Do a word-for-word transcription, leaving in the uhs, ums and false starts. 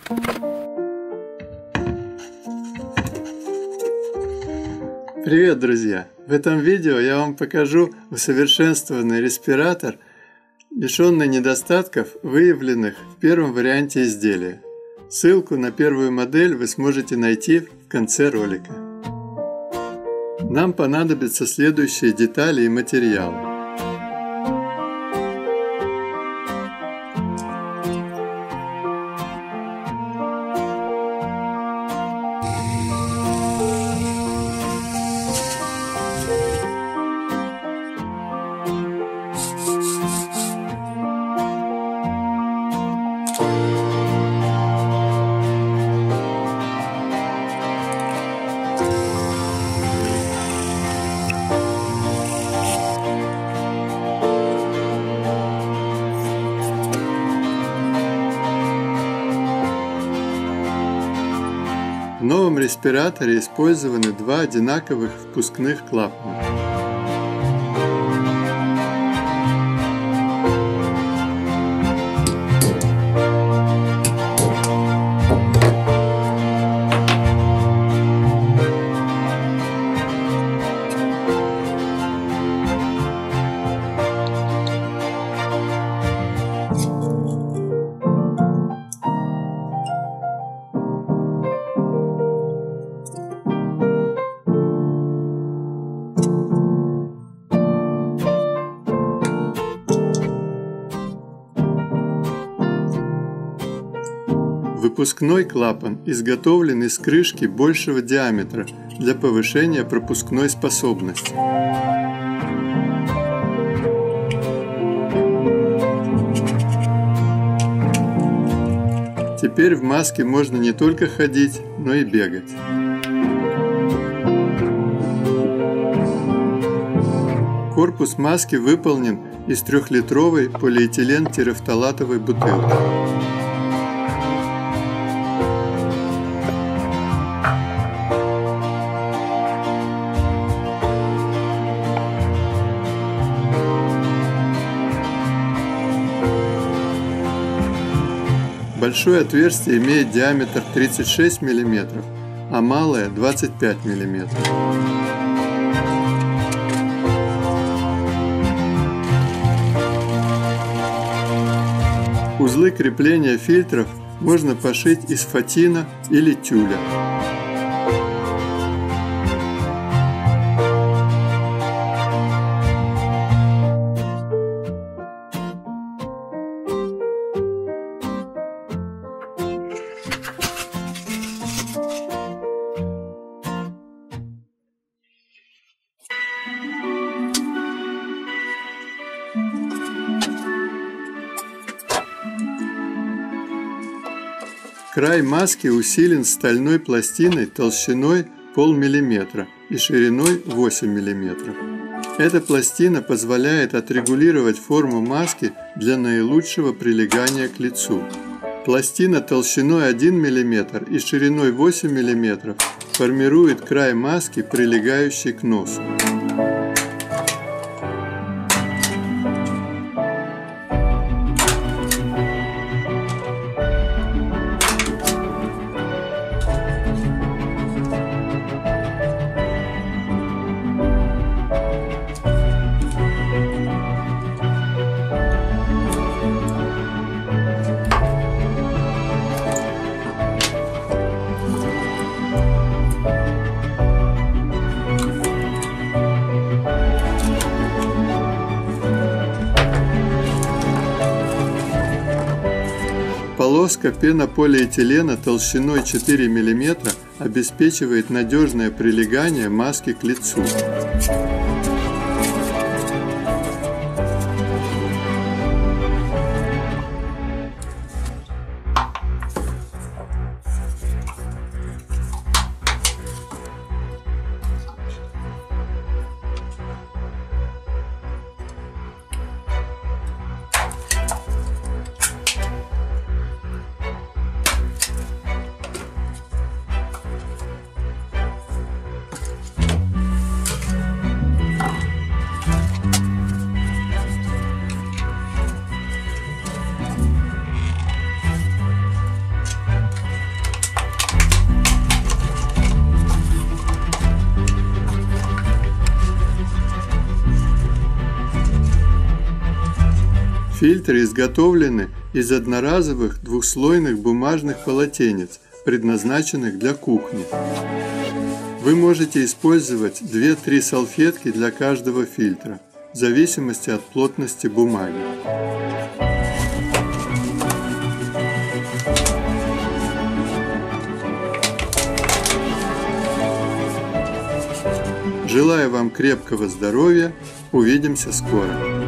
Привет, друзья! В этом видео я вам покажу усовершенствованный респиратор, лишенный недостатков, выявленных в первом варианте изделия. Ссылку на первую модель вы сможете найти в конце ролика. Нам понадобятся следующие детали и материалы. В новом респираторе использованы два одинаковых впускных клапана. Выпускной клапан изготовлен из крышки большего диаметра для повышения пропускной способности. Теперь в маске можно не только ходить, но и бегать. Корпус маски выполнен из трехлитровой полиэтилен-терафталатовой бутылки. Большое отверстие имеет диаметр тридцать шесть миллиметров, а малое двадцать пять миллиметров. Узлы крепления фильтров можно пошить из фатина или тюля. Край маски усилен стальной пластиной толщиной полмиллиметра и шириной восемь миллиметров. Эта пластина позволяет отрегулировать форму маски для наилучшего прилегания к лицу. Пластина толщиной один миллиметр и шириной восемь миллиметров формирует край маски, прилегающий к носу. Полоска пенополиэтилена толщиной четыре миллиметра обеспечивает надежное прилегание маски к лицу. Фильтры изготовлены из одноразовых двухслойных бумажных полотенец, предназначенных для кухни. Вы можете использовать две-три салфетки для каждого фильтра, в зависимости от плотности бумаги. Желаю вам крепкого здоровья. Увидимся скоро.